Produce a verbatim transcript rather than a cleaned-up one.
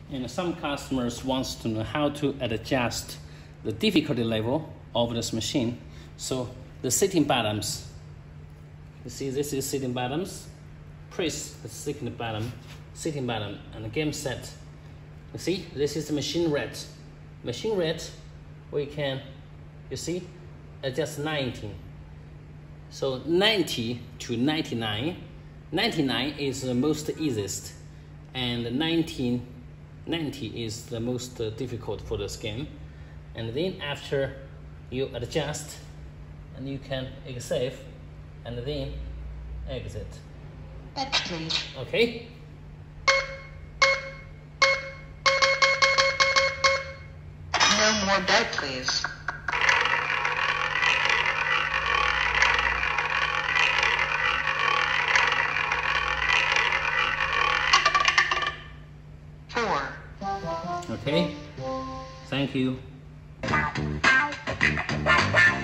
And some customers wants to know how to adjust the difficulty level of this machine. So the setting buttons, you see this is setting buttons. Press the second button, setting button, and the game set. You see, this is the machine rate. Machine rate, we can, you see, adjust ninety. So ninety to ninety-nine. ninety-nine is the most easiest, and nineteen, ninety is the most uh, difficult for this game. And then after you adjust, and you can exit, and then exit. Bet, please. Okay. No more bet, please. Four. Okay. Thank you.